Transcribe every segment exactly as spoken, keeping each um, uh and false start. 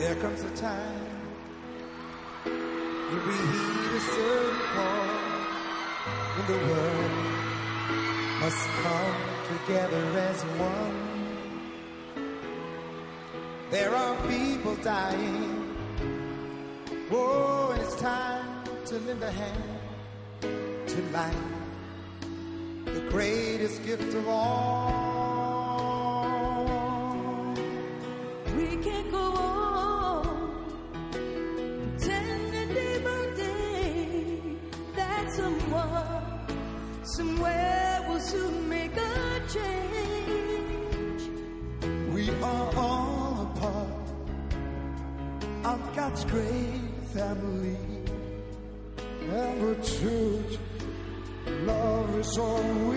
There comes a time when we heed a certain call, when the world must come together as one. There are people dying. Oh, and it's time to lend a hand to life, the greatest gift of all. We can't go on pretending day by day that someone, somewhere will soon make a change. We are all a part of God's great family, and the truth, love is all we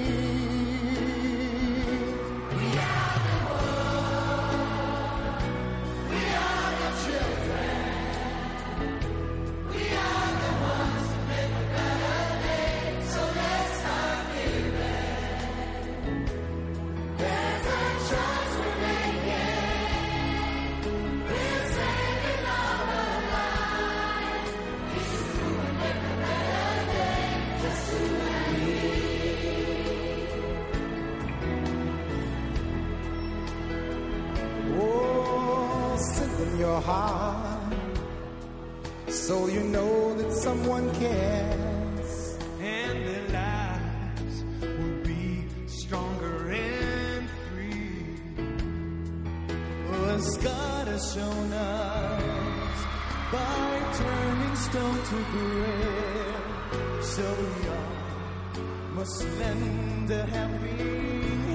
need. We are the world, we are the children, we are the ones who make a better day, so let's start giving. There's a choice we're making, we're saving our lives. This is who we make a better day, just you and me. Oh, send them your heart, so you know that someone cares, and their lives will be stronger and free. Oh, as God has shown us by turning stone to bread, so we all must lend a helping